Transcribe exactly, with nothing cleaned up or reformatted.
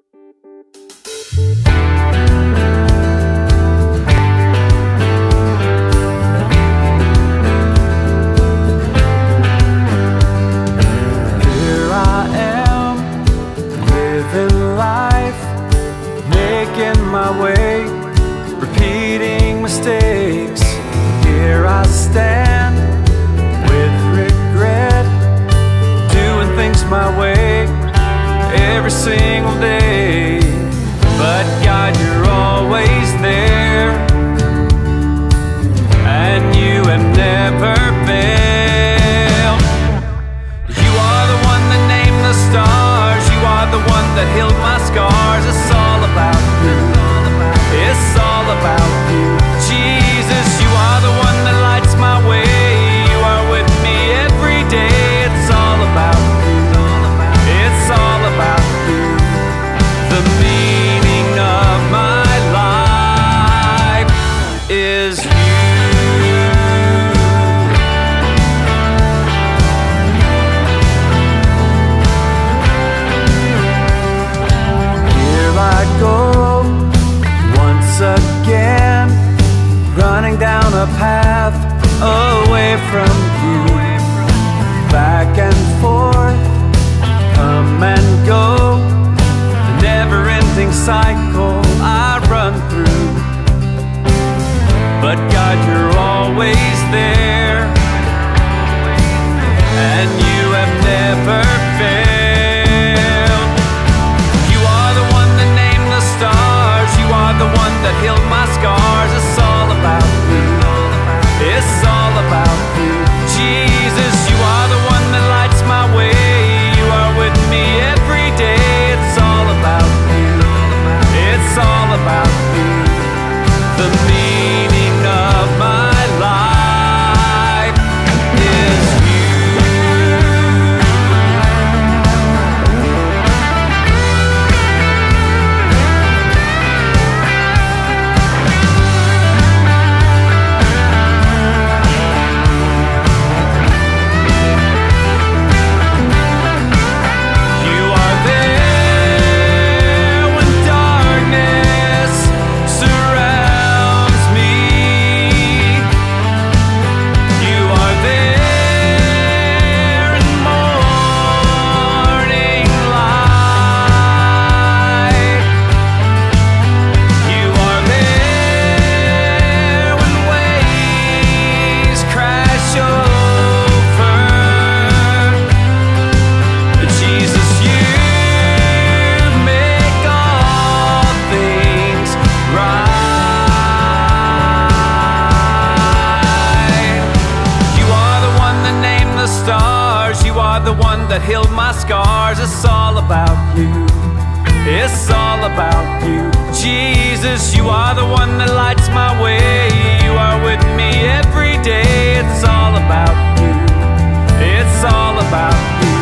Here I am, living life, making my way, repeating mistakes. Here I stand with regret, doing things my way every single day. But God, you're always there, and you have never failed. You are the one that named the stars, you are the one that healed my scars. It's all about you, it's all about you. Jesus, you are the one that lights my way, you are with me every day. It's all about you, it's all about you. The meaning of my life is you. Here I go once again, running down a path away from you. Back and forth, come and go, the never-ending cycle I run through. But God, you're always there, and you have never failed. You are the one that named the stars, you are the one that healed my scars. It's all about you, it's all about you. Jesus, you are the one that lights my way, you are with me every day. It's all about you, it's all about you. The meaning of my life is that healed my scars. It's all about you, it's all about you. Jesus, you are the one that lights my way, you are with me every day. It's all about you, it's all about you.